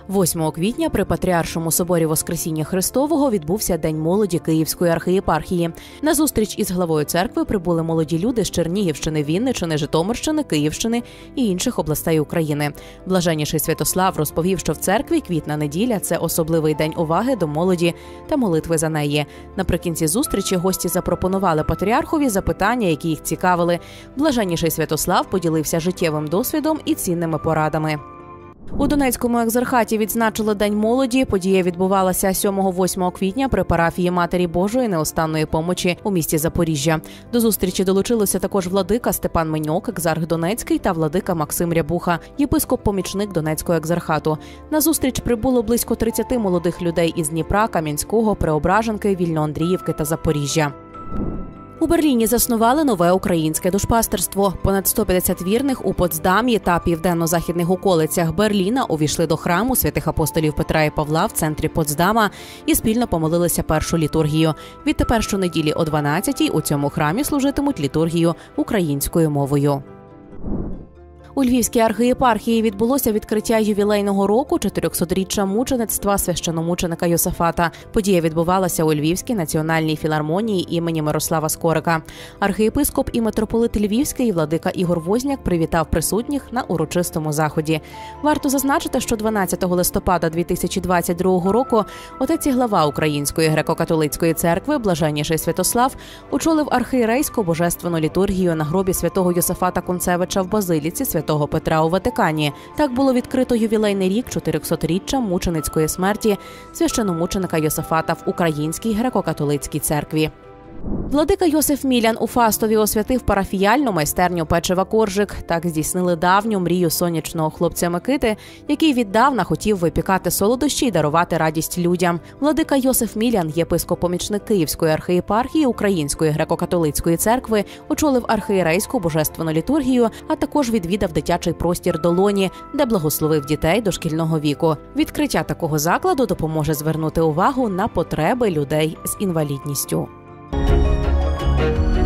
8 квітня при Патріаршому соборі Воскресіння Христового відбувся День молоді Київської архієпархії. На зустріч із главою церкви прибули молоді люди з Чернігівщини, Вінниччини, Житомирщини, Київщини і інших областей України. Блаженніший Святослав розповів, що в церкві квітна неділя – це особливий день уваги до молоді та молитви за неї. Наприкінці зустрічі гості запропонували патріархові запитання, які їх цікавили. Блаженніший Святослав поділився життєвим досвідом і цінними порадами. У Донецькому екзархаті відзначили День молоді. Подія відбувалася 7-8 квітня при парафії Матері Божої неостанної помочі у місті Запоріжжя. До зустрічі долучилися також владика Степан Меньок, екзарх Донецький, та владика Максим Рябуха, єпископ-помічник Донецького екзархату. На зустріч прибуло близько 30 молодих людей із Дніпра, Кам'янського, Преображенки, Вільноандріївки та Запоріжжя. У Берліні заснували нове українське душпастерство. Понад 150 вірних у Потсдамі та південно-західних околицях Берліна увійшли до храму святих апостолів Петра і Павла в центрі Потсдама і спільно помолилися першу літургію. Відтепер щонеділі о 12-й у цьому храмі служитимуть літургію українською мовою. У Львівській архієпархії відбулося відкриття ювілейного року 400-річчя мучеництва священомученика Йосафата. Подія відбувалася у Львівській національній філармонії імені Мирослава Скорика. Архієпископ і митрополит Львівський владика Ігор Возняк привітав присутніх на урочистому заході. Варто зазначити, що 12 листопада 2022 року отець і глава Української греко-католицької церкви Блаженніший Святослав очолив архієрейську божественну літургію на гробі святого Йосафата Кунцевича в Базиліці Святого Петра у Ватикані. Так було відкрито ювілейний рік 400-річчя мученицької смерті священомученика Йосафата в Українській греко-католицькій церкві. Владика Йосиф Мілян у Фастові освятив парафіяльну майстерню печива «Коржик». Так здійснили давню мрію сонячного хлопця Микити, який віддавна хотів випікати солодощі й дарувати радість людям. Владика Йосиф Мілян, єпископ-помічник Київської архієпархії Української греко-католицької церкви, очолив архієрейську божественну літургію, а також відвідав дитячий простір «Долоні», де благословив дітей дошкільного віку. Відкриття такого закладу допоможе звернути увагу на потреби людей з інвалідністю.